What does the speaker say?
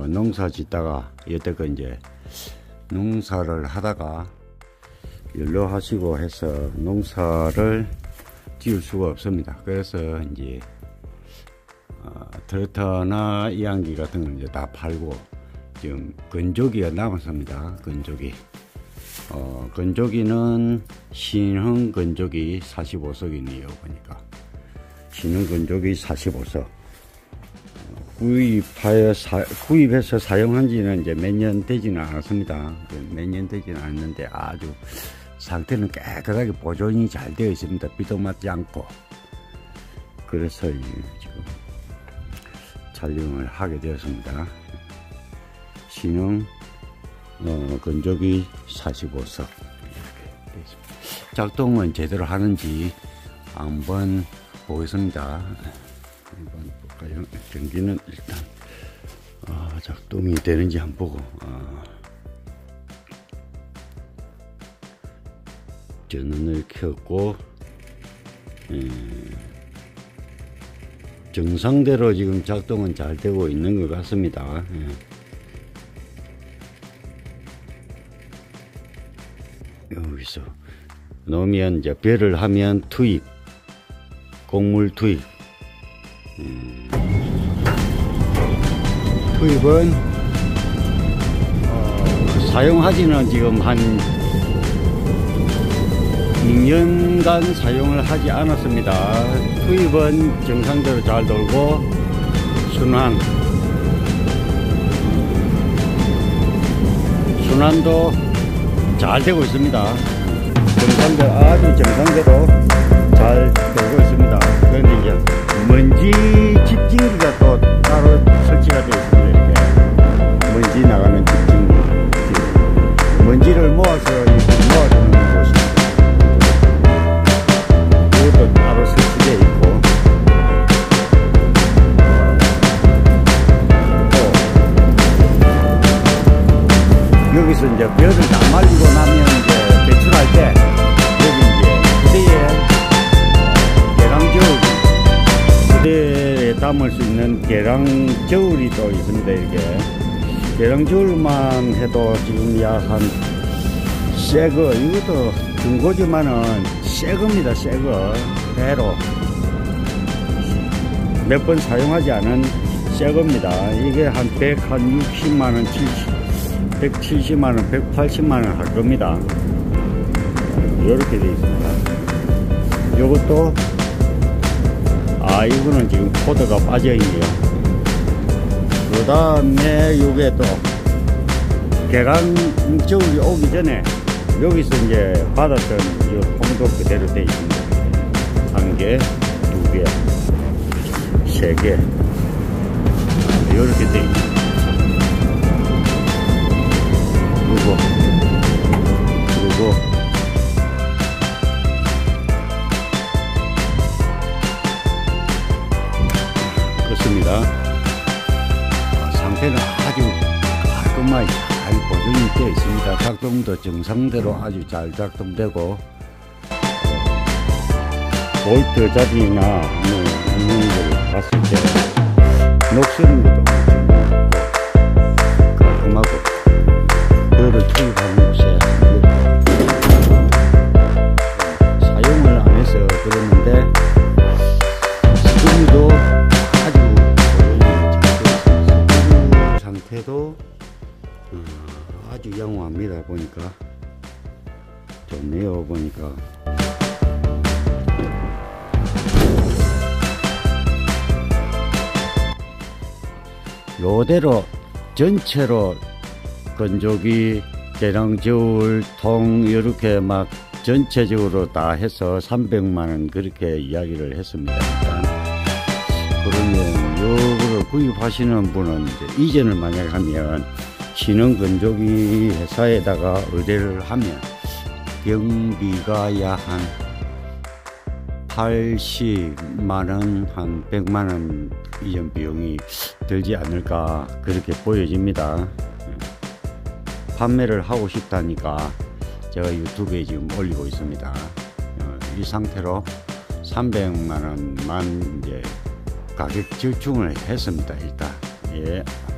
농사 짓다가 여태껏 이제 농사를 하다가 연로하시고 해서 농사를 지을 수가 없습니다. 그래서 이제 트랙터나 이항기 같은 걸 이제 다 팔고 지금 건조기가 남았습니다. 건조기. 건조기는 신흥 건조기 45석이네요. 보니까 신흥 건조기 45석. 구입해서 사용한 지는 이제 몇 년 되지는 않았습니다. 몇 년 되지는 않았는데 아주 상태는 깨끗하게 보존이 잘 되어 있습니다. 비도 맞지 않고. 그래서 지금 촬영을 하게 되었습니다. 신흥 건조기 45석 이렇게 되어 있습니다. 작동은 제대로 하는지 한번 보겠습니다. 한번 볼까요? 전기는 일단 작동이 되는지 한번 보고 전원을 켰고 정상대로 지금 작동은 잘 되고 있는 것 같습니다. 여기서 놓으면 이제 별을 하면 투입, 곡물 투입. 투입은 사용하지는 지금 한 2년간 사용을 하지 않았습니다. 투입은 정상대로 잘 돌고 순환도 잘 되고 있습니다. 아주 정상대로 잘 되고 있습니다. 그런데 이제 먼지 집진기가 또 따로 설치가 되어 있습니다. 이렇게 먼지 나가는 집진기, 먼지를 모아서 모아주는 곳입니다. 이것도 따로 설치되어 있고, 또 여기서 이제 벼를 다 말리고 나면 이제 배출할 때 여기 이제 부대에 담을 수 있는 계량 저울이 또 있습니다. 이렇게 계량 저울만 해도 지금 약 한 새거, 이것도 중고지만은 새겁니다. 새거 그대로 몇 번 사용하지 않은 새겁니다. 이게 한 160만원, 170만원, 180만원 할 겁니다. 이렇게 되어 있습니다. 요것도 이거는 지금 코드가 빠져있네요. 그 다음에 요게 또 계량 저울이 오기 전에 여기서 이제 받았던 이 통도 그대로 되어 있습니다. 1개, 2개, 3개 이렇게 되어 있습니다. 그리고 그렇습니다. 상태는 아주 깔끔하게 잘 보존이 되어 있습니다. 작동도 정상대로 아주 잘 작동되고, 볼트 자리나 있는 걸 봤을 때 녹슬은 것도 깔끔하고, 벼를 투입하는 곳에 사용을 안 해서 그랬는데 스크류도 상태도 아주 양호합니다. 보니까 좋네요. 보니까 요대로 전체로 건조기, 계량 저울, 통 이렇게 막 전체적으로 다 해서 300만원 그렇게 이야기를 했습니다. 일단 그러면 요거를 구입하시는 분은 이제 이전을 만약에 하면 신흥 건조기 회사에다가 의뢰를 하면 경비가 약 한 80만원, 한 100만원 이전 비용이 들지 않을까 그렇게 보여집니다. 판매를 하고 싶다니까 제가 유튜브에 지금 올리고 있습니다. 이 상태로 300만원만 이제 가격 절충을 했습니다. 일단 예.